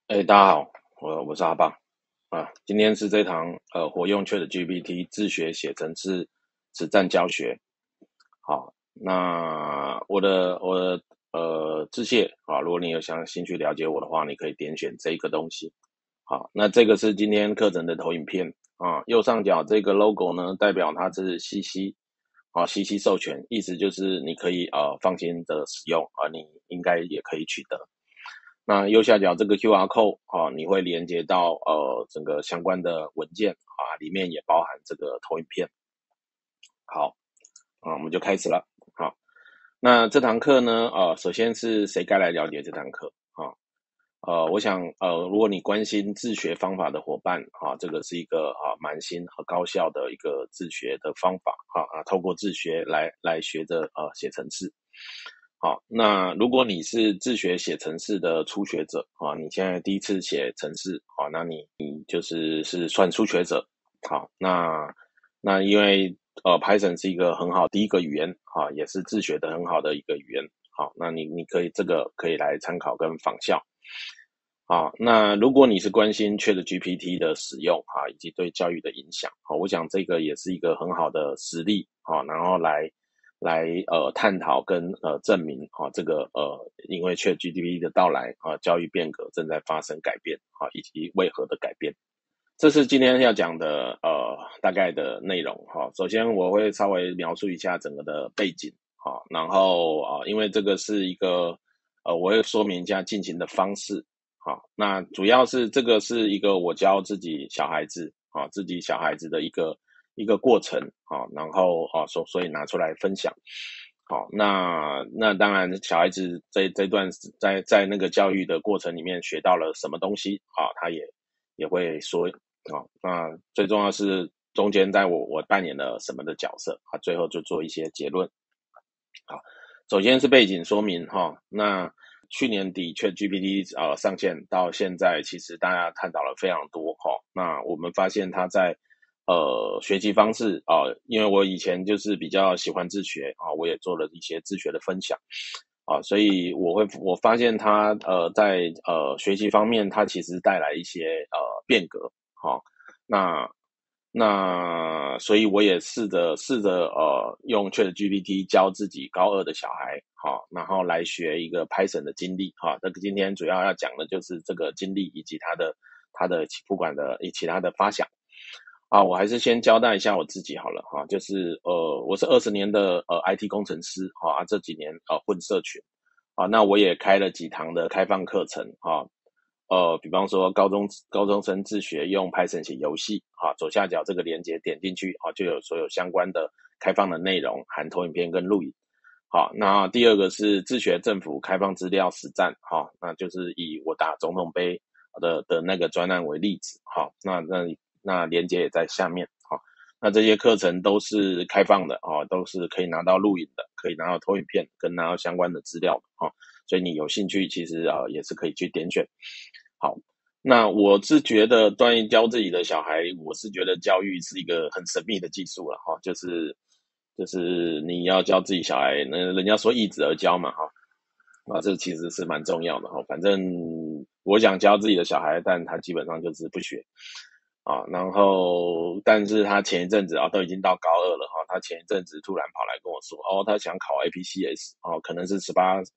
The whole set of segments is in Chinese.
大家好，我是阿棒啊。今天是这堂活用 ChatGPT 自学写程式实战教学。好，那我的致谢啊，如果你有兴趣了解我的话，你可以点选这个东西。好，那这个是今天课程的投影片啊，右上角这个 logo 呢，代表它是 CC 啊，CC 授权，意思就是你可以放心的使用啊，你应该也可以取得。那右下角这个 QR code 啊，你会连接到整个相关的文件啊，里面也包含这个投影片。好，我们就开始了。好，那这堂课呢，首先是谁该来了解这堂课啊？我想如果你关心自学方法的伙伴啊，这个是一个蛮新和高效的一个自学的方法透过自学来学着写程式。好，那如果你是自学写程式的初学者啊，你现在第一次写程式啊，那你就是算初学者。好，那因为Python 是一个很好第一个语言啊，也是自学的很好的一个语言。好，那你可以这个可以来参考跟仿效。好，那如果你是关心 ChatGPT 的使用以及对教育的影响，我想这个也是一个很好的实例然后来探讨跟证明这个因为 ChatGPT 的到来教育变革正在发生改变以及为何的改变。这是今天要讲的大概的内容首先我会稍微描述一下整个的背景然后因为这个是一个我会说明一下进行的方式。好，那主要是这个是一个我教自己小孩子自己小孩子的一个过程然后所以拿出来分享。好，那当然小孩子这段在那个教育的过程里面学到了什么东西他也会说那最重要是中间在我扮演了什么的角色最后就做一些结论。好，首先是背景说明那去年底 ChatGPT 上线到现在，其实大家探讨了非常多那我们发现它在学习方式因为我以前就是比较喜欢自学我也做了一些自学的分享所以我发现它在学习方面，它其实带来一些变革那所以我也试着用 ChatGPT 教自己高二的小孩然后来学一个 Python 的经历这个今天主要要讲的就是这个经历以及他的不管的其他的发想我还是先交代一下我自己好了就是我是20年的IT 工程师这几年混社群那我也开了几堂的开放课程比方说高中生自学用 Python 写游戏左下角这个连接点进去就有所有相关的开放的内容，含投影片跟录影。好，那第二个是自学政府开放资料实战那就是以我打总统杯的那个专案为例子那连接也在下面那这些课程都是开放的都是可以拿到录影的，可以拿到投影片跟拿到相关的资料的所以你有兴趣其实也是可以去点选。好，那我是觉得关于教自己的小孩，我是觉得教育是一个很神秘的技术了就是你要教自己小孩，那人家说易子而教嘛这其实是蛮重要的反正我想教自己的小孩，但他基本上就是不学然后但是他前一阵子都已经到高二了他前一阵子突然跑来跟我说他想考 APCS 可能是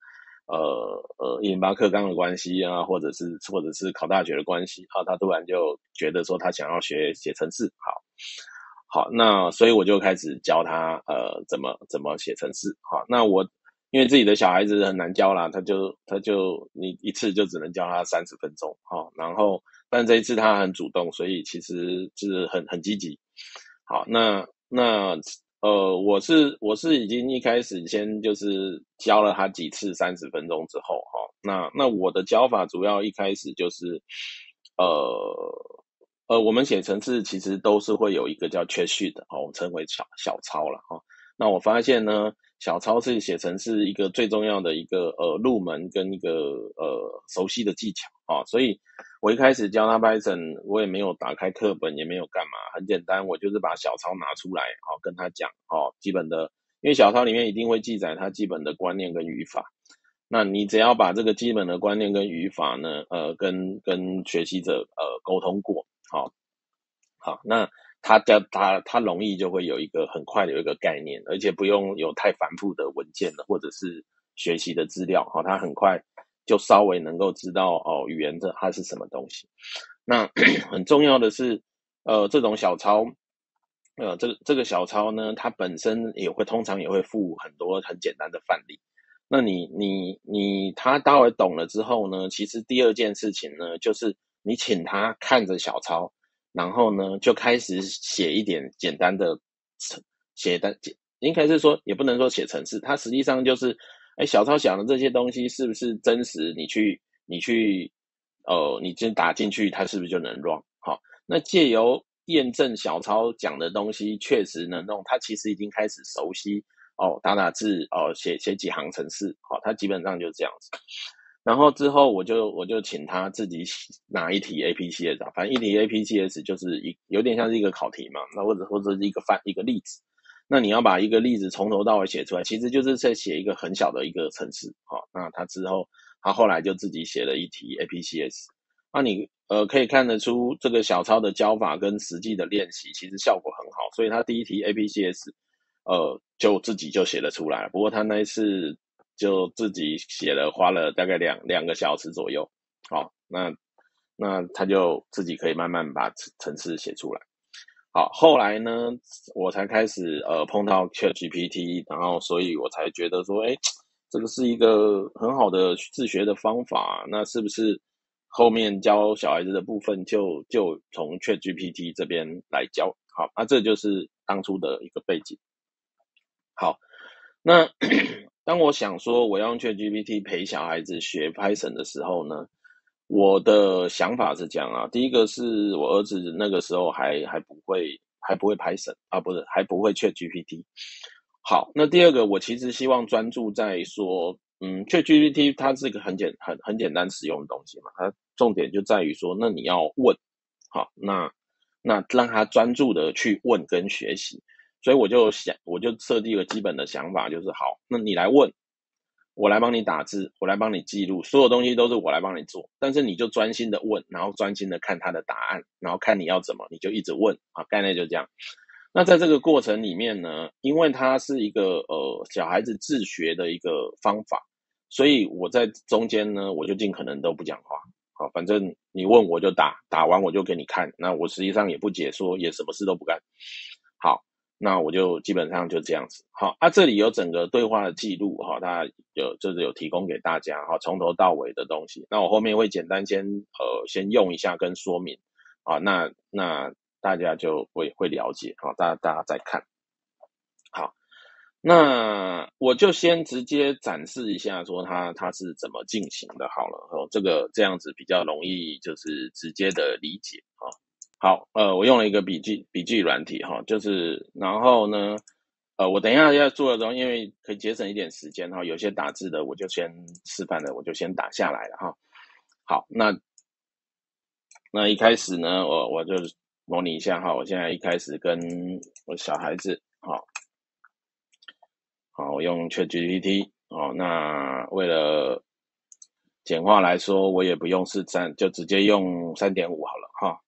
108课纲的关系或者是考大学的关系他突然就觉得说他想要学写程式。好，那所以我就开始教他怎么写程式那我因为自己的小孩子很难教啦，他就你一次就只能教他30分钟然后但这一次他很主动，所以其实是很积极。好，那我是已经一开始先就是教了他几次30分钟之后那我的教法主要一开始就是我们写程式其实都是会有一个叫 cheat sheet 我们称为小抄了那我发现呢，小抄是写程式一个最重要的一个入门跟一个熟悉的技巧所以我一开始教他 Python， 我也没有打开课本，也没有干嘛，很简单，我就是把小抄拿出来跟他讲基本的，因为小抄里面一定会记载他基本的观念跟语法那你只要把这个基本的观念跟语法呢，跟学习者沟通过，好，那他容易就会有一个很快的有一个概念，而且不用有太繁复的文件的或者是学习的资料，他很快就稍微能够知道语言它是什么东西。那很重要的是，这种小抄，这个小抄呢，它本身通常也会附很多很简单的范例。那他待会懂了之后呢，其实第二件事情呢，就是你请他看着小抄，然后呢就开始写一点简单的应该是说也不能说写程式，它实际上就是，小抄想的这些东西是不是真实？你先打进去，它是不是就能 run？好，那借由验证小抄讲的东西确实能用，他其实已经开始熟悉打字写几行程式，他基本上就这样子。然后之后我就请他自己拿一题 APCS，反正一题 APCS 就是有点像是一个考题嘛，那或者是一个例子。那你要把一个例子从头到尾写出来，其实就是在写一个很小的一个程式。那他后来就自己写了一题 APCS。那你可以看得出这个小抄的教法跟实际的练习其实效果很好，所以他第一题 APCS 就自己就写了出来。不过他那一次就自己花了大概两个小时左右。好，那他就自己可以慢慢把程式写出来。好，后来呢，我才开始碰到 ChatGPT，然后所以我才觉得说，这个是一个很好的自学的方法，那是不是后面教小孩子的部分就从 ChatGPT 这边来教？好，那这就是当初的一个背景。好，那当我想说我要用 ChatGPT 陪小孩子学 Python 的时候呢，我的想法是这样啊。第一个是我儿子那个时候还不会 Python 啊，不是还不会 ChatGPT。好，那第二个我其实希望专注在说，ChatGPT 它是一个很简单使用的东西嘛，它重点就在于说，那你要问，好，那让他专注的去问跟学习。所以我就设定一个基本的想法，就是好，那你来问，我来帮你打字，我来帮你记录，所有东西都是我来帮你做，但是你就专心的问，然后专心的看他的答案，然后看你要怎么，你就一直问啊，概念就这样。那在这个过程里面呢，因为它是一个小孩子自学的一个方法，所以我在中间呢，我就尽可能都不讲话。好，反正你问我就打，打完我就给你看，那我实际上也不解说，也什么事都不干。好，那我就基本上就这样子。好，这里有整个对话的记录哈，它就是有提供给大家哈，从头到尾的东西。那我后面会简单先用一下跟说明啊，那大家就会了解好，大家再看。好，那我就先直接展示一下说它是怎么进行的好了。这样子比较容易就是直接的理解啊。好，我用了一个笔记软体哈，然后呢，我等一下要做的时候，因为可以节省一点时间哈，有些打字的我就先示范的，我就先打下来了哈。好，那一开始呢，我就模拟一下哈，我现在一开始跟我小孩子，好，我用 ChatGPT，那为了简化来说，我也不用4.3，就直接用3.5好了哈。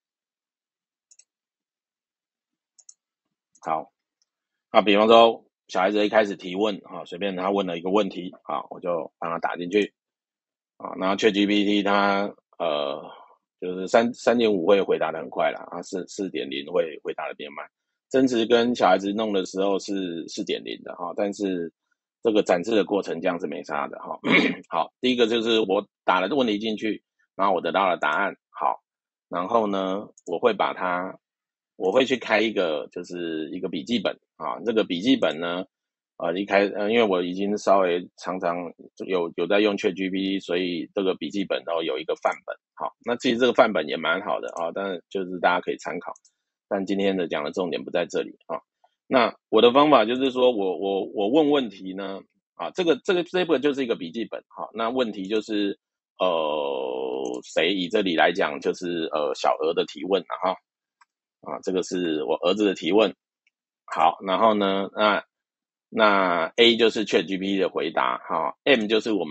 好，比方说小孩子一开始提问随便他问了一个问题我就帮他打进去然后 ChatGPT 它就是3.5会回答的很快啦4.0会回答的变慢。真实跟小孩子弄的时候是4.0的但是这个展示的过程这样是没差的好，第一个就是我打了问题进去，然后我得到了答案。好，然后呢，我会去开就是一个笔记本这个笔记本呢，因为我已经稍微常常有在用 ChatGPT，所以这个笔记本有一个范本。好，那其实这个范本也蛮好的但是就是大家可以参考。但今天的讲的重点不在这里那我的方法就是说我问问题呢这个就是一个笔记本那问题就是谁以这里来讲就是小鹅的提问这个是我儿子的提问。好，然后呢，那 A 就是 ChatGPT 的回答，M 就是我们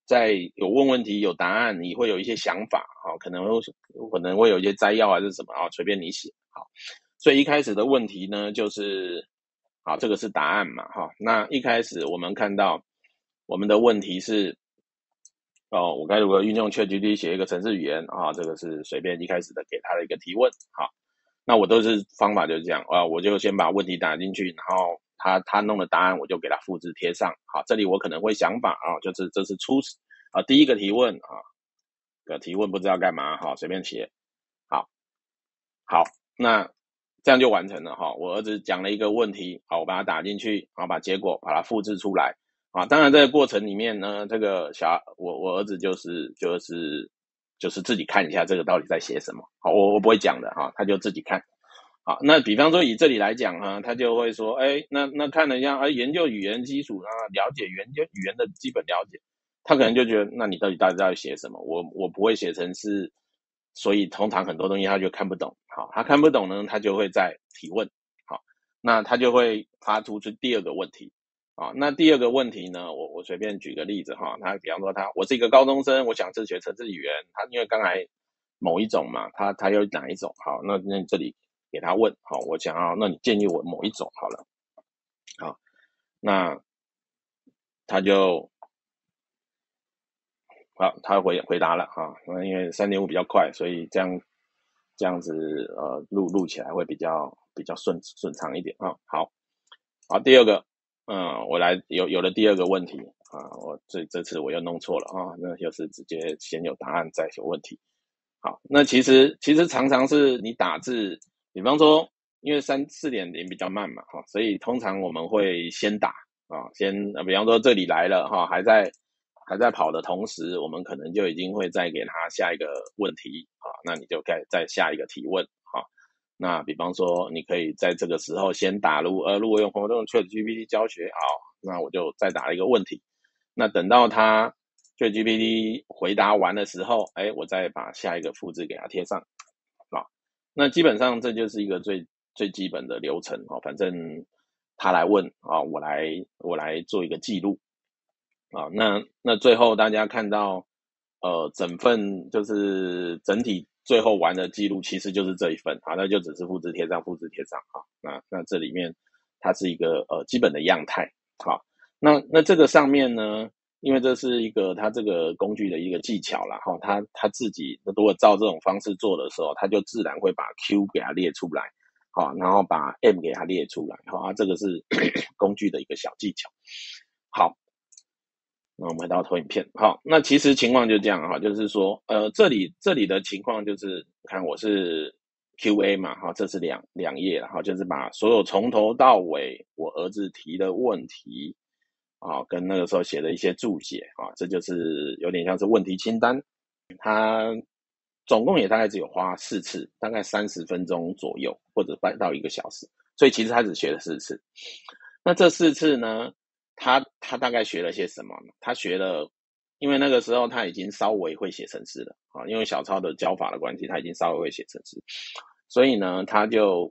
在有问问题有答案，你会有一些想法，可能会有一些摘要还是什么，随便你写。好，所以一开始的问题呢，就是好，这个是答案嘛，那一开始我们看到我们的问题是我该如何运用 ChatGPT 写一个程式语言这个是随便一开始的给他的一个提问。好，那我都是方法就是这样我就先把问题打进去，然后他弄的答案我就给他复制贴上。好，这里我可能会想法就是这是第一个提问提问不知道干嘛随便写。好，那这样就完成了我儿子讲了一个问题，我把它打进去，然后把结果把它复制出来当然这个过程里面呢，这个我儿子就是自己看一下这个到底在写什么。好，我不会讲的他就自己看。好，那比方说以这里来讲他就会说那看了一下研究语言基础了解语言的基本了解，他可能就觉得那你到底写什么？我不会写程式，所以通常很多东西他就看不懂。好，他看不懂呢，他就会再提问。好，那他就会发出第二个问题。那第二个问题呢，我随便举个例子他比方说我是一个高中生，我想自学程式语言，他因为刚才某一种嘛，他有哪一种？好，那这里给他问我想要，那你建议我某一种好了。好，那他就他回答了那因为3.5比较快，所以这样子录起来会比较顺畅一点好，第二个我来有了第二个问题我这次我又弄错了那就是直接先有答案再有问题。好，那其实常常是你打字，比方说因为4.0比较慢嘛所以通常我们会先打比方说这里来了还在跑的同时，我们可能就已经会再给他下一个问题那你就再下一个提问那比方说你可以在这个时候先打入如果用ChatGPT 教学那我就再打一个问题，那等到他ChatGPT 回答完的时候我再把下一个复制给他贴上那基本上这就是一个最基本的流程反正他来问我来做一个记录那最后大家看到整份就是整体最后完的记录其实就是这一份那就只是复制贴上那这里面它是一个基本的样态那这个上面呢，因为这是一个它这个工具的一个技巧啦它自己如果照这种方式做的时候，它就自然会把 Q 给它列出来然后把 M 给它列出来这个是工具的一个小技巧。好，那我们回到投影片。好，那其实情况就这样就是说这里的情况就是看我是 QA 嘛这是两页就是把所有从头到尾我儿子提的问题跟那个时候写的一些注解这就是有点像是问题清单。他总共也大概只有花4次，大概30分钟左右，或者到1个小时，所以其实他只学了4次。那这4次呢，他大概学了些什么呢？他学了，因为那个时候他已经稍微会写程式了因为小抄的教法的关系，他已经稍微会写程式，所以呢，他就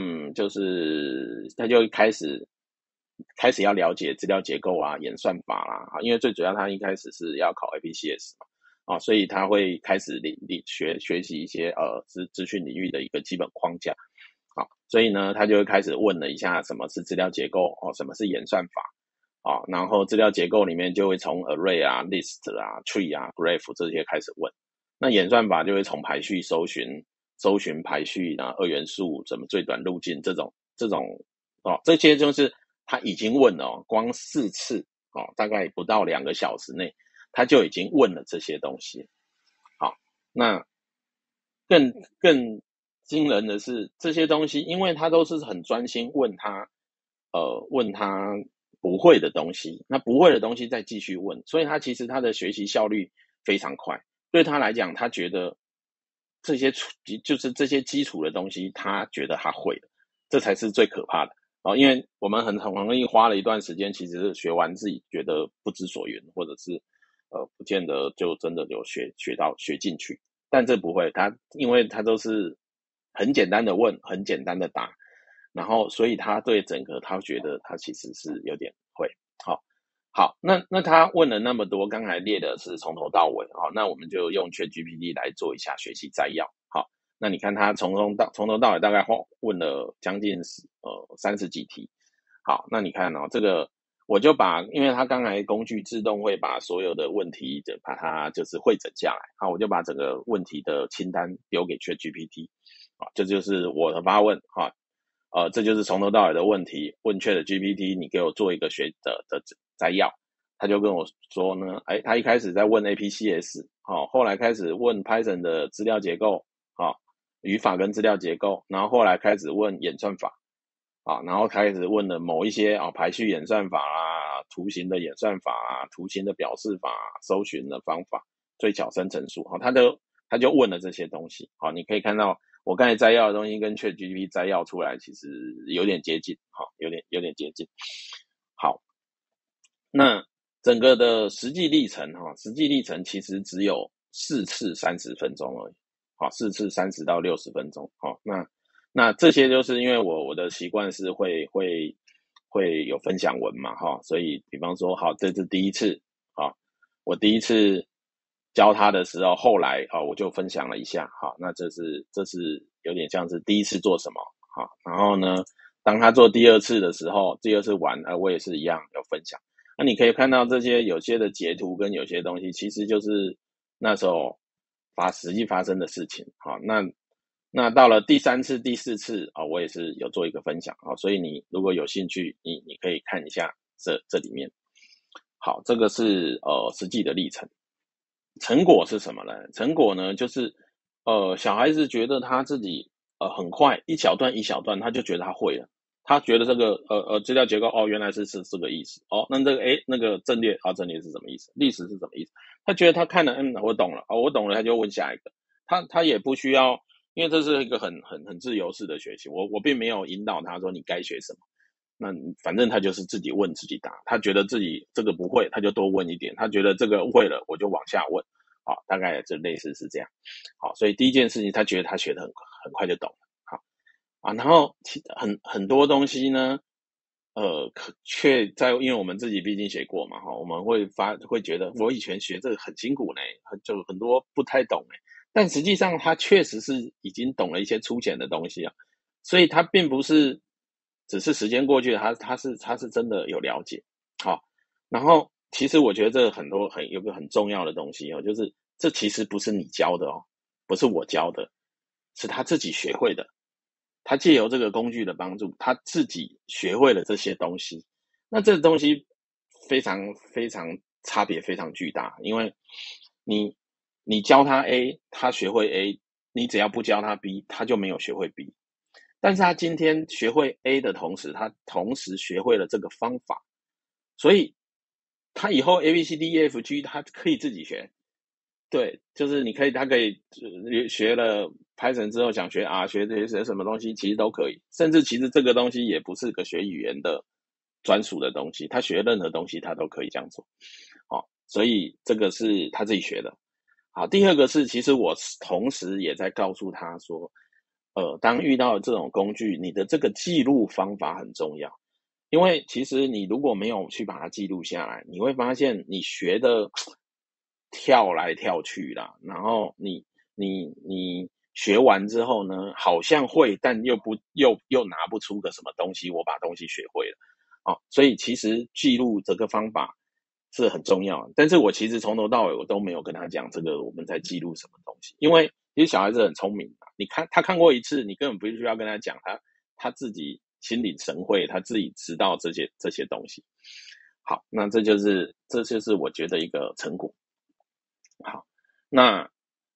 他就开始要了解资料结构演算法啦因为最主要他一开始是要考 APCS 嘛所以他会开始学习一些资讯领域的一个基本框架所以呢，他就会开始问了一下什么是资料结构什么是演算法然后资料结构里面就会从 array list tree graph 这些开始问。那演算法就会从排序搜寻排序二元素怎么最短路径这种这些就是他已经问了光4次大概不到2个小时内他就已经问了这些东西。好，那更惊人的是这些东西，因为他都是很专心问他不会的东西，那不会的东西再继续问，所以他其实他的学习效率非常快。对他来讲，他觉得这些就是这些基础的东西，他觉得他会了，这才是最可怕的因为我们很容易花了一段时间，其实学完自己觉得不知所云，或者是不见得就真的有学进去。但这不会，因为他都是很简单的问，很简单的答，然后所以他对整个他觉得他其实是有点会。 好，那他问了那么多，刚才列的是从头到尾，好，那我们就用 ChatGPT 来做一下学习摘要。好，那你看他从头到尾大概问了将近30几题。好，那你看哦，这个我就因为他刚才工具自动会把所有的问题把它就是汇整下来，好，我就把整个问题的清单丢给 ChatGPT，这就是我的发问，这就是从头到尾的问题，问 ChatGPT，你给我做一个的摘要。他就跟我说呢，他一开始在问 APCS，后来开始问 Python 的资料结构，语法跟资料结构，然后后来开始问演算法，然后开始问了某一些排序演算法啦、图形的演算法啊、图形的表示法、搜寻的方法、最小生成数，他就问了这些东西，你可以看到我刚才摘要的东西跟 ChatGPT 摘要出来其实有点接近，有点接近。好，那整个的实际历程其实只有4次30分钟而已，4次30到60分钟。那这些就是因为我的习惯是会有分享文嘛，所以比方说这是第一次，我第一次教他的时候，后来我就分享了一下，那这是有点像是第一次做什么，然后呢，当他做第二次的时候，第二次玩，我也是一样有分享。那你可以看到这些有些的截图跟有些东西，其实就是那时候实际发生的事情。好，那到了第3次、第4次我也是有做一个分享，所以你如果有兴趣，你可以看一下这里面。好，这个是实际的历程。成果是什么呢？成果呢，就是小孩子觉得他自己很快一小段一小段，他就觉得他会了。他觉得这个资料结构原来是这个意思那这个那个阵列阵列是什么意思？历史是什么意思？他觉得他看了我懂了我懂了，他就问下一个。他也不需要，因为这是一个很自由式的学习，我并没有引导他说你该学什么。那反正他就是自己问自己答，他觉得自己这个不会，他就多问一点；他觉得这个会了，我就往下问。大概就类似是这样。好，所以第一件事情，他觉得他学得很快就懂了。然后很多东西呢，却在因为我们自己毕竟学过嘛，我们会觉得我以前学这个很辛苦呢，就很多不太懂呢。但实际上他确实是已经懂了一些粗浅的东西所以他并不是只是时间过去了，他是真的有了解。好，然后其实我觉得这个有个很重要的东西就是这其实不是你教的不是我教的，是他自己学会的。他借由这个工具的帮助，他自己学会了这些东西。那这东西非常非常差别非常巨大，因为你教他 A， 他学会 A， 你只要不教他 B， 他就没有学会 B。但是他今天学会 A 的同时，他同时学会了这个方法，所以他以后 ABCDEFG 他可以自己学。对，就是他可以学了 Python 之后想学学这些什么东西，其实都可以。甚至其实这个东西也不是个学语言的专属的东西，他学任何东西他都可以这样做。所以这个是他自己学的。好，第二个是，其实我同时也在告诉他说，当遇到这种工具，你的这个记录方法很重要。因为其实你如果没有去把它记录下来，你会发现你学的跳来跳去啦，然后你学完之后呢，好像会，但又拿不出个什么东西，我把东西学会了。所以其实记录这个方法是很重要的，但是我其实从头到尾我都没有跟他讲这个我们在记录什么东西，因为其实小孩子很聪明你看他看过一次，你根本不需要跟他讲，他自己心领神会，他自己知道这些东西。好，那这就是我觉得一个成果。好，那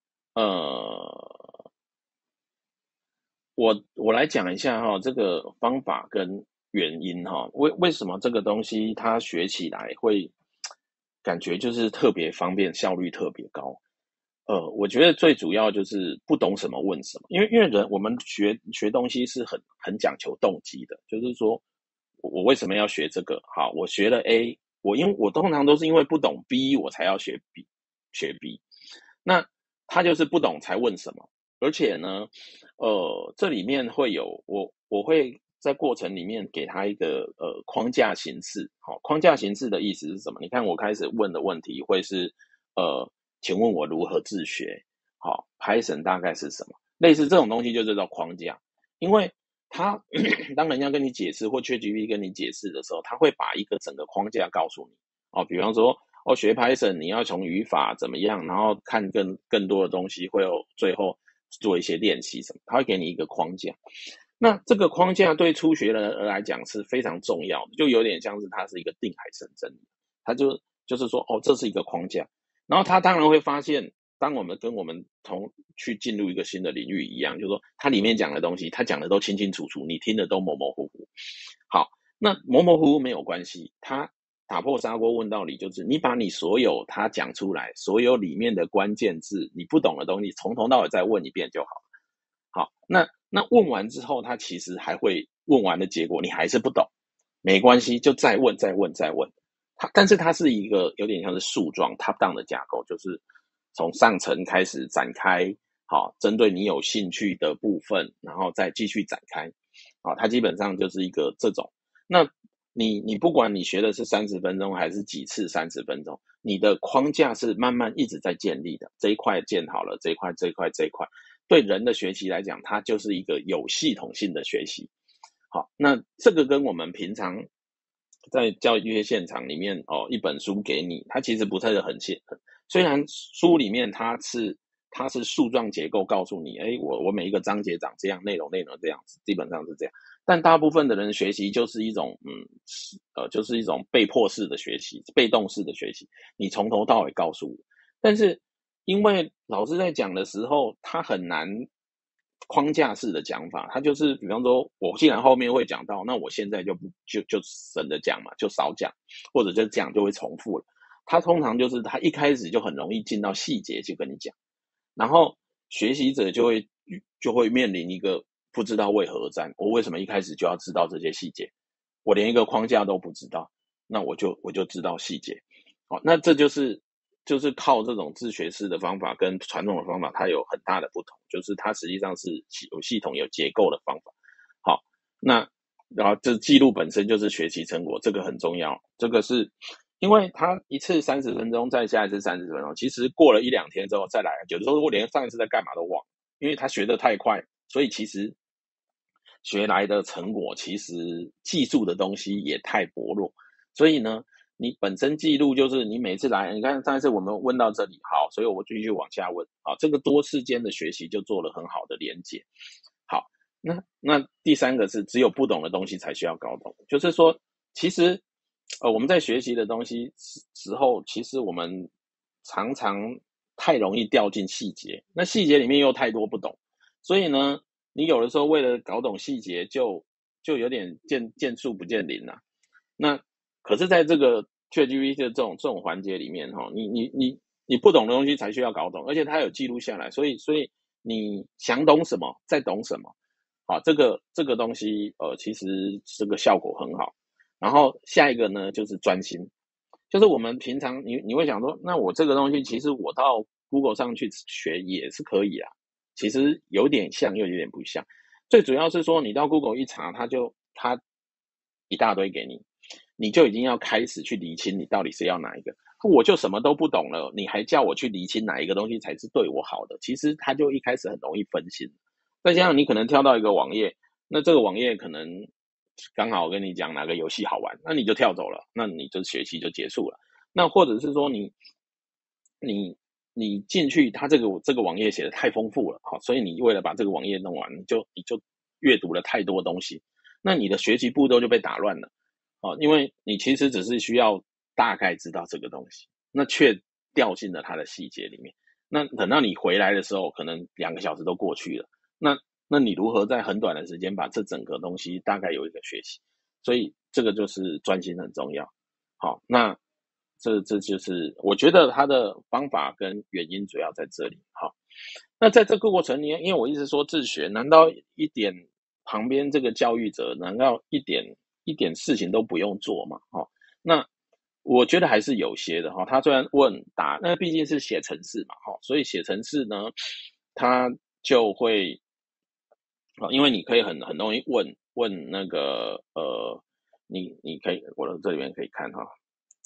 我来讲一下这个方法跟原因为什么这个东西它学起来会感觉就是特别方便，效率特别高。我觉得最主要就是不懂什么问什么，因为我们学东西是很讲求动机的，就是说我为什么要学这个？好，我学了 A，因为我通常都是因为不懂 B 我才要学 B，那他就是不懂才问什么。而且呢，这里面会有我会在过程里面给他一个框架形式。好，框架形式的意思是什么？你看我开始问的问题会是请问我如何自学？好，Python 大概是什么？类似这种东西就叫框架。因为他当人家跟你解释或 ChatGPT 跟你解释的时候，他会把一个整个框架告诉你。比方说学 Python 你要从语法怎么样，然后看更多的东西，会有最后做一些练习什么，他会给你一个框架。那这个框架对初学人来讲是非常重要的，就有点像是它是一个定海神针，它就是说这是一个框架。然后他当然会发现，当我们跟我们去进入一个新的领域一样，就是说它里面讲的东西，他讲的都清清楚楚，你听的都模模糊糊。好，那模模糊糊没有关系，他打破砂锅问到底，就是你把你所有他讲出来，所有里面的关键字，你不懂的东西，从头到尾再问一遍就好。好，那问完之后，他其实还会问完的结果你还是不懂，没关系，就再问再问再问。但是它是一个有点像是树状 top down 的架构，就是从上层开始展开，好，针对你有兴趣的部分，然后再继续展开。好，它基本上就是一个这种。那你不管你学的是30分钟还是几次30分钟，你的框架是慢慢一直在建立的。这一块建好了，这一块，对人的学习来讲，它就是一个有系统性的学习。好，那这个跟我们平常在教育现场里面一本书给你，它其实不太很虽然书里面它是树状结构告诉你，我每一个章节长这样，内容这样子，基本上是这样。但大部分的人学习就是一种就是一种被迫式的学习，被动式的学习，你从头到尾告诉我。但是因为老师在讲的时候，他很难框架式的讲法，他就是比方说我既然后面会讲到，那我现在就省着讲嘛，就少讲，或者就讲就会重复了。他通常就是他一开始就很容易进到细节去跟你讲，然后学习者就会面临一个不知道为何而战，我为什么一开始就要知道这些细节？我连一个框架都不知道，那我就知道细节。好，那这就是靠这种自学式的方法跟传统的方法，它有很大的不同，就是它实际上是有系统有结构的方法。好，那然后这记录本身就是学习成果，这个很重要。这个是因为他一次30分钟，再下一次30分钟，其实过了1-2天之后再来，有的时候我连上一次在干嘛都忘了，因为他学得太快，所以其实学来的成果其实技术的东西也太薄弱。所以呢，你本身记录就是你每次来，你看上一次我们问到这里，好，所以我继续往下问，好，这个多次间的学习就做了很好的连接。好，那第3个是只有不懂的东西才需要搞懂，就是说其实我们在学习的东西时候，其实我们常常太容易掉进细节，那细节里面又太多不懂，所以呢，你有的时候为了搞懂细节就有点见树不见林啦。那可是在这个 ChatGPT 的这种环节里面你不懂的东西才需要搞懂，而且它有记录下来，所以你想懂什么再懂什么。好，这个东西其实这个效果很好。然后下一个呢就是专心，就是我们平常你会想说，那我这个东西其实我到 Google 上去学也是可以啊，其实有点像又有点不像。最主要是说你到 Google 一查，它一大堆给你，你就已经要开始去厘清你到底是要哪一个。我就什么都不懂了，你还叫我去厘清哪一个东西才是对我好的，其实它就一开始很容易分心。再加上你可能跳到一个网页，那这个网页可能刚好跟你讲哪个游戏好玩，那你就跳走了，那你就学习就结束了。那或者是说你进去，它这个网页写的太丰富了，好，所以你为了把这个网页弄完，你就阅读了太多东西，那你的学习步骤就被打乱了，因为你其实只是需要大概知道这个东西，那却掉进了它的细节里面。那等到你回来的时候，可能2个小时都过去了。那你如何在很短的时间把这整个东西大概有一个学习？所以这个就是专心很重要。好，那这就是我觉得他的方法跟原因主要在这里。好，那在这个过程里，因为我一直说自学，难道一点旁边这个教育者难道一点事情都不用做吗？那我觉得还是有些的哈。他虽然问答，那毕竟是写程式嘛，所以写程式呢，他就会因为你可以很容易问， 问那个你可以我的这里面可以看哈。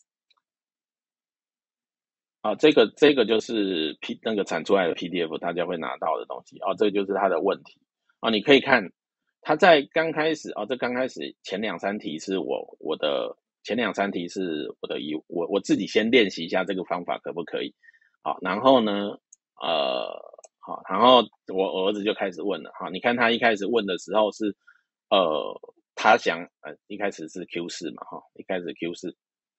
这个就是 那个产出来的 PDF， 大家会拿到的东西这个就是它的问题你可以看，它在刚开始这刚开始前两三题是我的前两三题是我自己先练习一下这个方法可不可以然后呢然后我儿子就开始问了你看他一开始问的时候是他想一开始是 Q4 嘛一开始 Q4。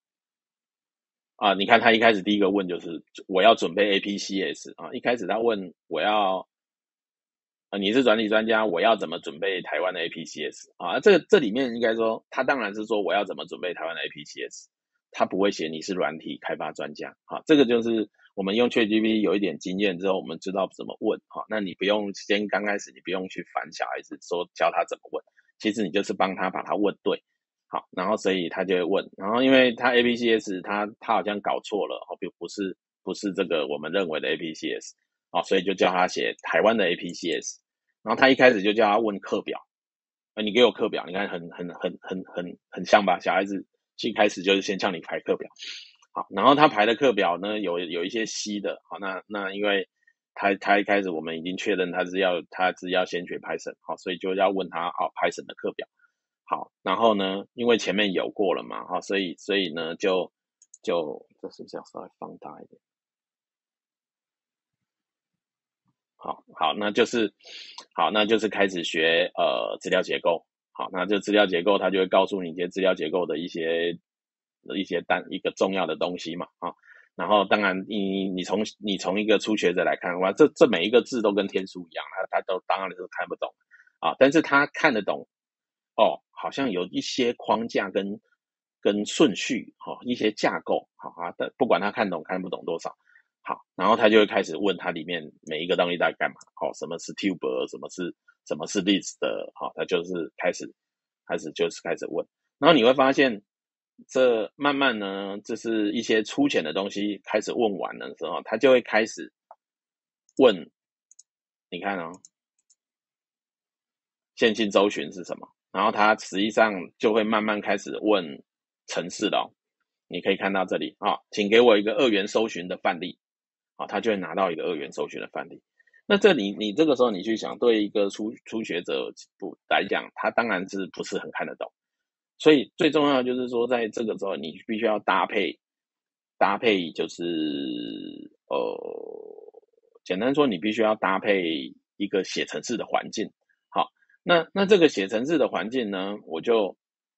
你看他一开始第一个问就是我要准备 APCS 一开始他问我要你是软体专家，我要怎么准备台湾的 APCS 这里面应该说他当然是说我要怎么准备台湾的 APCS， 他不会写你是软体开发专家这个就是我们用 ChatGPT 有一点经验之后，我们知道怎么问那你不用先刚开始你不用去烦小孩子说教他怎么问，其实你就是帮他把他问对。好，然后所以他就会问，然后因为他 APCS 他好像搞错了不是这个我们认为的 APCS 所以就叫他写台湾的 APCS， 然后他一开始就叫他问课表，你给我课表，你看很像吧？小孩子一开始就是先叫你排课表，好，然后他排的课表呢有一些稀的，好，那因为他一开始我们已经确认他是要先学 Python， 好，所以就要问他Python 的课表。好，然后呢，因为前面有过了嘛，所以呢，就这是不是要稍微放大一点？好，那就是开始学资料结构。好，那就资料结构，它就会告诉你一些资料结构的一些一个重要的东西嘛然后当然你从一个初学者来看的话，这每一个字都跟天书一样，他都当然是看不懂但是他看得懂好像有一些框架跟顺序一些架构但不管他看懂看不懂多少，好，然后他就会开始问他里面每一个东西在干嘛什么是 tuber， 什么是 list 他就是开始问，然后你会发现这慢慢呢，这是一些粗浅的东西开始问完的时候，他就会开始问，你看线性周循是什么？然后他实际上就会慢慢开始问程式了你可以看到这里请给我一个二元搜寻的范例他就会拿到一个二元搜寻的范例。那这里你这个时候你去想，对一个初学者来讲，他当然是不是很看得懂。所以最重要的就是说，在这个时候你必须要搭配，就是简单说，你必须要搭配一个写程式的环境。好，那这个写程式的环境呢，我就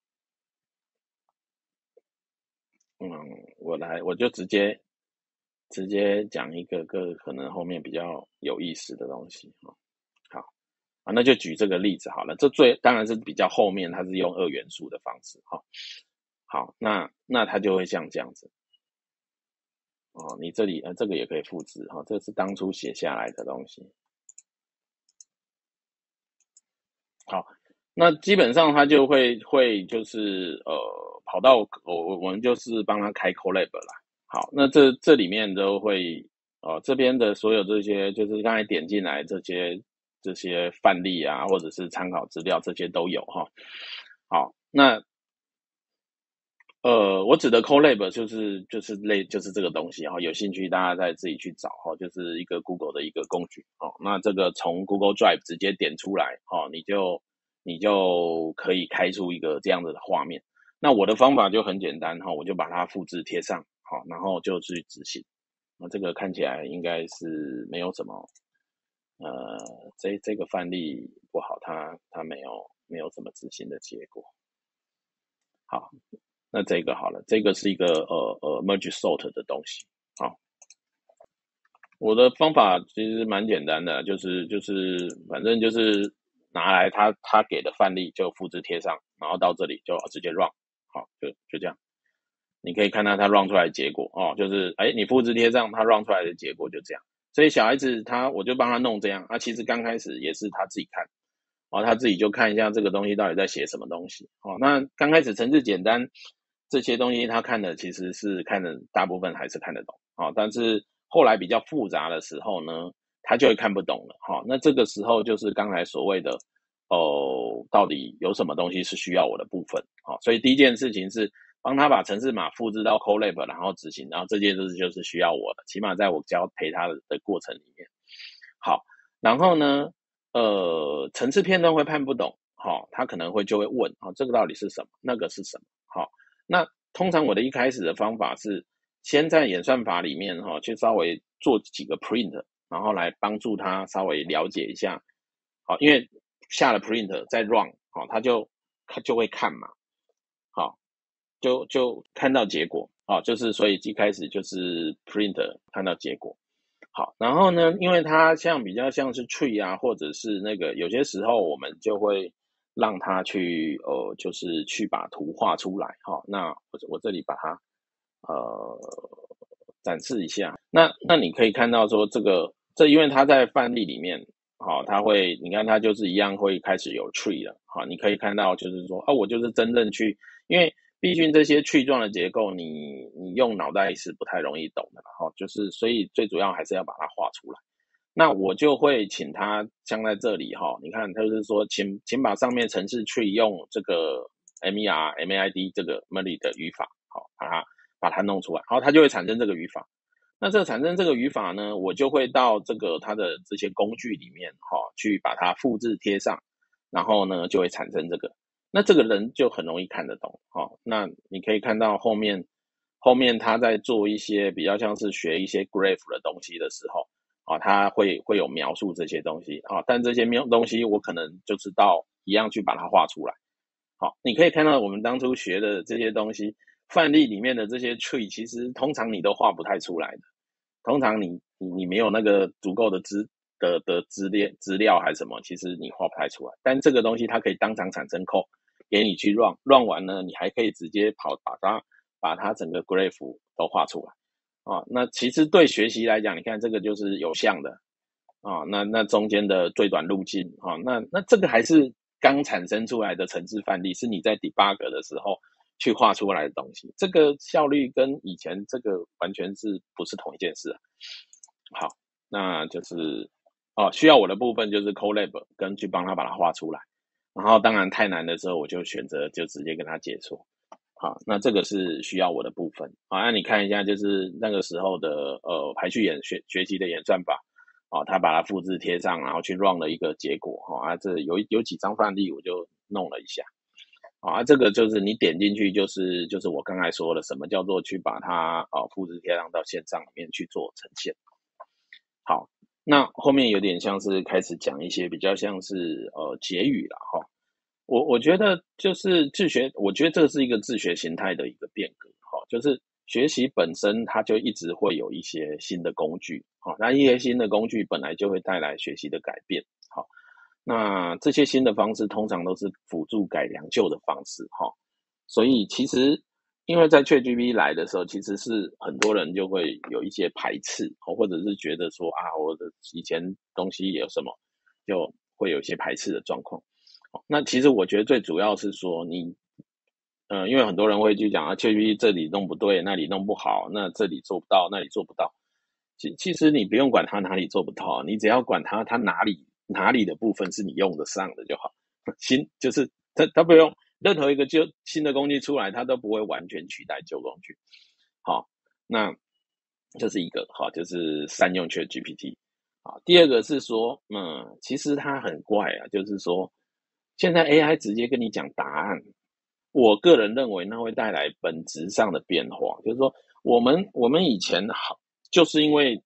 我就直接讲一个可能后面比较有意思的东西好那就举这个例子好了。这当然是比较后面，它是用二元素的方式好，那它就会像这样子你这里这个也可以复制这是当初写下来的东西。好，那基本上它就会就是跑到我们就是帮他开 collab 啦。好，那这里面都会这边的所有这些就是刚才点进来这些范例啊，或者是参考资料，这些都有好，那我指的 collab 就是这个东西有兴趣大家再自己去找就是一个 Google 的一个工具那这个从 Google Drive 直接点出来你就可以开出一个这样子的画面。那我的方法就很简单我就把它复制贴上然后就去执行。那这个看起来应该是没有什么这个范例不好，它没有什么执行的结果。好，那这个好了，这个是一个merge sort 的东西我的方法其实蛮简单的，就是反正就是拿来他给的范例就复制贴上，然后到这里就直接 run， 好，就这样。你可以看到他 run 出来的结果就是你复制贴上，他 run 出来的结果就这样。所以小孩子我就帮他弄这样，其实刚开始也是他自己看他自己就看一下这个东西到底在写什么东西那刚开始程式简单，这些东西他看的其实是看的大部分还是看得懂但是后来比较复杂的时候呢，他就会看不懂了那这个时候就是刚才所谓的到底有什么东西是需要我的部分。好，所以第一件事情是帮他把程式码复制到 Colab， 然后执行，然后这件事就是需要我的，起码在我教陪他的过程里面。好，然后呢，程式片段会看不懂，好，他可能就会问，好，这个到底是什么？那个是什么？好，那通常我的一开始的方法是，先在演算法里面去稍微做几个 print，然后来帮助他稍微了解一下，好，因为下了 print 再 run，好，他就会看嘛，好，就看到结果，好，就是所以一开始就是 print 看到结果。好，然后呢，因为它比较像是 tree 啊，或者是那个有些时候我们就会让它去就是去把图画出来。好，那我这里把它呃展示一下。那你可以看到说这因为它在范例里面，好，它会你看它就是一样会开始有 tree 了。好，你可以看到就是说我就是真正去，因为毕竟这些去状的结构你用脑袋是不太容易懂的，就是所以最主要还是要把它画出来。那我就会请他像在这里你看他就是说请把上面程式去用这个 MER、MAID 这个 MERI 的语法，好，把它弄出来，好，它就会产生这个语法。那产生这个语法呢，我就会到它的这些工具里面去把它复制贴上，然后呢就会产生这个。那这个人就很容易看得懂，那你可以看到后面他在做一些比较像是学一些 graph 的东西的时候，他会有描述这些东西，但这些东西我可能就是到一样去把它画出来。好，你可以看到我们当初学的这些东西，范例里面的这些 tree，其实通常你都画不太出来的。通常你没有那个足够的资料还是什么，其实你画不太出来。但这个东西它可以当场产生 code 给你去 run 完呢，你还可以直接把它整个 graph 都画出来。那其实对学习来讲，你看这个就是有像的那中间的最短路径那这个还是刚产生出来的程式范例，是你在 debug 的时候去画出来的东西，这个效率跟以前这个完全是不是同一件事。好，那就是需要我的部分就是 Colab 跟去帮他把它画出来，然后当然太难的时候我就选择就直接跟他解说。好，那这个是需要我的部分。好，那你看一下就是那个时候的排序学习的演算法。他把它复制贴上，然后去 run 了一个结果这有几张范例我就弄了一下。这个就是你点进去就是我刚才说的什么叫做去把它复制贴上到线上里面去做呈现。好，那后面有点像是开始讲一些比较像是结语了我觉得就是我觉得这是一个自学形态的一个变革就是学习本身它就一直会有一些新的工具那一些新的工具本来就会带来学习的改变那这些新的方式通常都是辅助改良旧的方式所以其实因为在 ChatGPT 来的时候，其实是很多人就会有一些排斥或者是觉得说我的以前东西有什么，就会有一些排斥的状况。那其实我觉得最主要是说因为很多人会去讲ChatGPT 这里弄不对，那里弄不好，那这里做不到，那里做不到。其实你不用管它哪里做不到，你只要管它哪里的部分是你用得上的就好。就是它不用任何一个新的工具出来，它都不会完全取代旧工具。好，那这是一个就是善用 ChatGPT。第二个是说，其实它很怪就是说，现在 AI 直接跟你讲答案，我个人认为那会带来本质上的变化，就是说，我们以前就是因为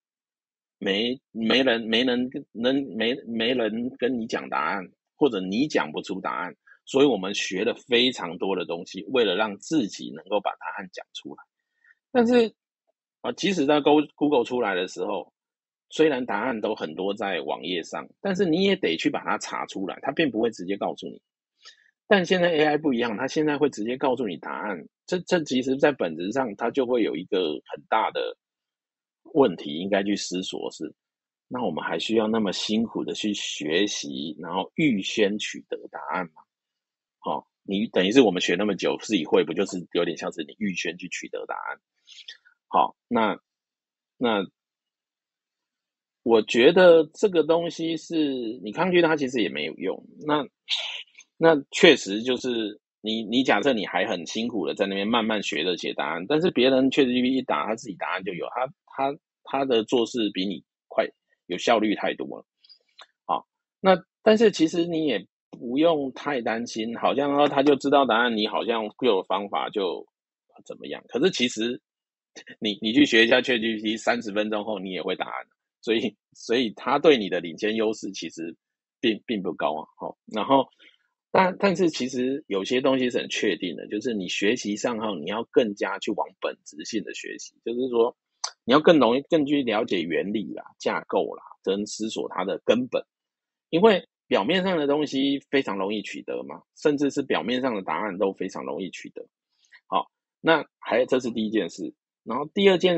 没人跟你讲答案，或者你讲不出答案，所以我们学了非常多的东西，为了让自己能够把答案讲出来。但是即使在 Google 出来的时候，虽然答案都很多在网页上，但是你也得去把它查出来，它并不会直接告诉你。但现在 AI 不一样，它现在会直接告诉你答案。这其实在本质上，它就会有一个很大的问题，应该去思索是：那我们还需要那么辛苦的去学习，然后预先取得答案吗？你等于是我们学那么久，自己会不就是有点像是你预先去取得答案？好，那我觉得这个东西是你抗拒它，其实也没有用。那确实就是你假设你还很辛苦的在那边慢慢学着写答案，但是别人ChatGPT 一打，他自己答案就有，他的做事比你快，有效率太多了。好，那但是其实你也不用太担心，好像他就知道答案，你好像就有方法就怎么样。可是其实你去学一下 ChatGPT，30分钟后你也会答案，所以他对你的领先优势其实并不高啊。好，然后但是其实有些东西是很确定的，就是你学习上后你要更加去往本质性的学习，就是说你要更去了解原理啦、架构啦，跟思索它的根本。因为表面上的东西非常容易取得嘛，甚至是表面上的答案都非常容易取得。好，那这是第一件事。然后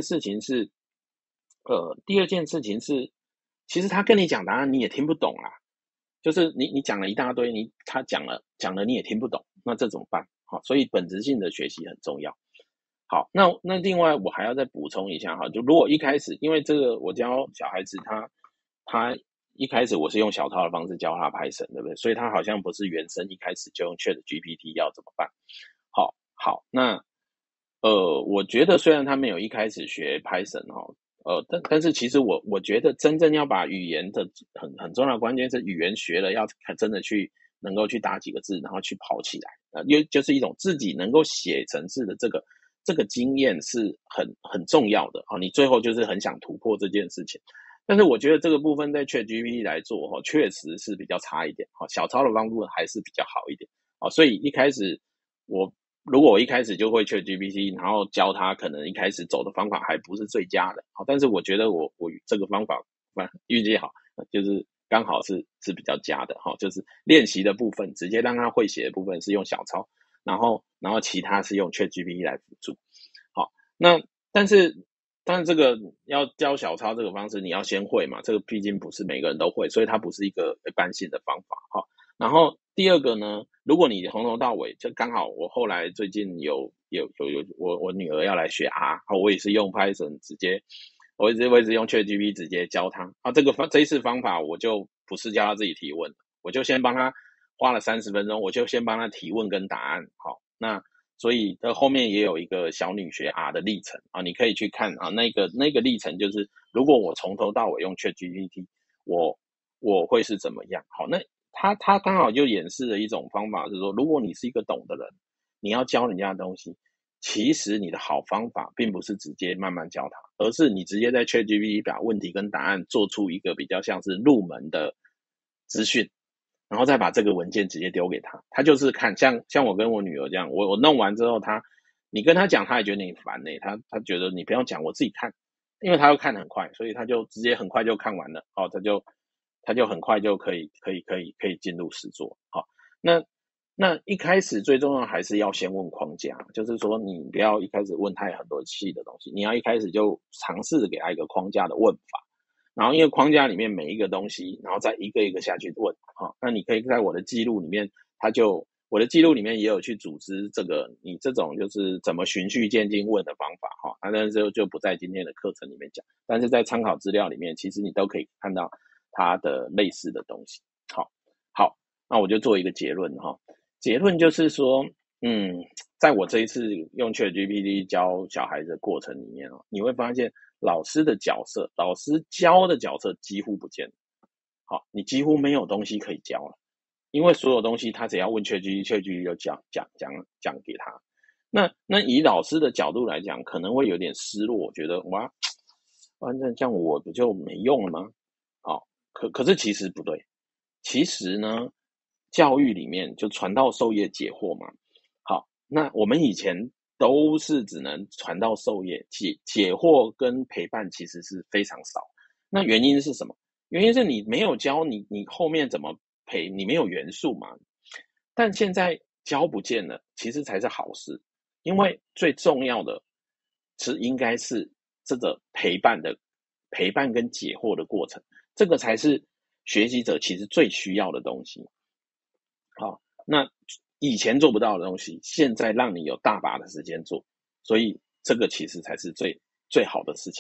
第二件事情是，其实他跟你讲答案你也听不懂啦，就是你讲了一大堆，他讲了你也听不懂，那这怎么办？好，所以本质性的学习很重要。好，那另外我还要再补充一下哈，就如果一开始，因为这个我教小孩子他一开始我是用小抄的方式教他 Python， 对不对？所以他好像不是原生一开始就用 ChatGPT， 要怎么办？好，那我觉得虽然他没有一开始学 Python 哈，但是其实我觉得真正要把语言的很重要的关键是语言学了，要真的去能够去打几个字，然后去跑起来，就是一种自己能够写程式的这个经验是很重要的啊。你最后就是很想突破这件事情，但是我觉得这个部分在 ChatGPT 来做哈，确实是比较差一点哈，小抄的方法还是比较好一点啊。所以一开始我如果我一开始就会 ChatGPT，然后教他，可能一开始走的方法还不是最佳的，好，但是我觉得我这个方法运气好，就是刚好是比较佳的哈，就是练习的部分直接让他会写的部分是用小抄，然后其他是用 ChatGPT 来辅助。好，那但是这个要教小抄这个方式，你要先会嘛，这个毕竟不是每个人都会，所以它不是一个一般性的方法哈。然后第二个呢，如果你从头到尾，就刚好我后来最近有我女儿要来学 R，我也是用 Python 直接，我一直用 ChatGPT 直接教她。这一次方法我就不是教她自己提问，我就先帮她花了30分钟，我就先帮她提问跟答案。好，那所以后面也有一个小女学 R 的历程啊，你可以去看啊，那个历程就是如果我从头到尾用 ChatGPT，我会是怎么样？好，那他刚好就演示了一种方法，是说，如果你是一个懂的人，你要教人家的东西，其实你的好方法并不是直接慢慢教他，而是你直接在 ChatGPT 把问题跟答案做出一个比较像是入门的资讯，然后再把这个文件直接丢给他，他就是看像我跟我女儿这样，我弄完之后，你跟他讲，他也觉得你烦呢，他觉得你不用讲，我自己看，因为他要看很快，所以他就直接很快就看完了，哦，他就很快就可以进入实作。好，那一开始最重要还是要先问框架，就是说你不要一开始问他很多细的东西，你要一开始就尝试给他一个框架的问法，然后因为框架里面每一个东西，然后再一个一个下去问。好，那你可以在我的记录里面，我的记录里面也有去组织这个你这种就是怎么循序渐进问的方法哈，但是就不在今天的课程里面讲，但是在参考资料里面，其实你都可以看到它的类似的东西。好，那我就做一个结论哈。结论就是说，在我这一次用 ChatGPT 教小孩子的过程里面你会发现老师教的角色几乎不见了。好，你几乎没有东西可以教了，因为所有东西他只要问 ChatGPT 就讲给他。那以老师的角度来讲，可能会有点失落，我觉得哇，反正这样我不就没用了吗？好，可是其实不对，其实呢，教育里面就传道授业解惑嘛。好，那我们以前都是只能传道授业，解惑跟陪伴其实是非常少。那原因是什么？原因是你没有教你后面怎么陪，你没有元素嘛。但现在教不见了，其实才是好事，因为最重要的应该是这个陪伴跟解惑的过程，这个才是学习者其实最需要的东西。好，那以前做不到的东西，现在让你有大把的时间做，所以这个其实才是最好的事情。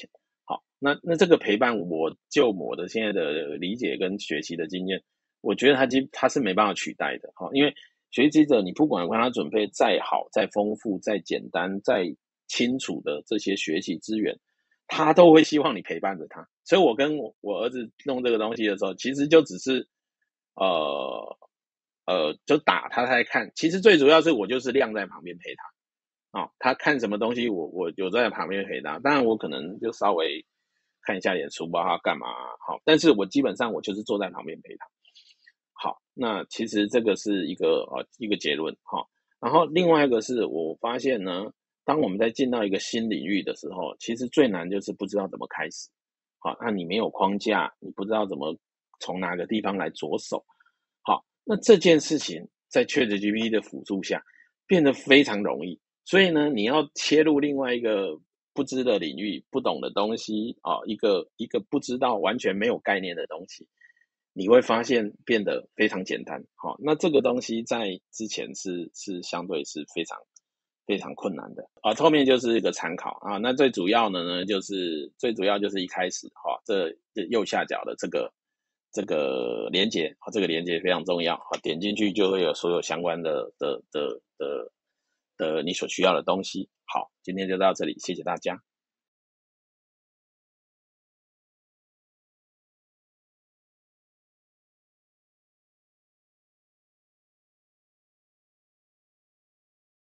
好，那这个陪伴，我的现在的理解跟学习的经验，我觉得它是没办法取代的，因为学习者你不管帮他准备再好、再丰富、再简单、再清楚的这些学习资源，他都会希望你陪伴着他。所以我跟我儿子弄这个东西的时候，其实就只是就打他在看，其实最主要是我就是晾在旁边陪他。他看什么东西，我有在旁边陪他，当然我可能就稍微看一下脸书吧，他干嘛好，但是我基本上我就是坐在旁边陪他。好，那其实这个是一个结论然后另外一个是我发现呢，当我们在进到一个新领域的时候，其实最难就是不知道怎么开始。好，那你没有框架，你不知道怎么从哪个地方来着手。好，那这件事情在 ChatGPT 的辅助下变得非常容易。所以呢，你要切入另外一个不知的领域、不懂的东西一个不知道、完全没有概念的东西，你会发现变得非常简单。好，那这个东西在之前是相对是非常非常困难的后面就是一个参考那最主要的呢，就是一开始这右下角的这个连结这个连结非常重要点进去就会有所有相关的你所需要的东西。好，今天就到这里，谢谢大家。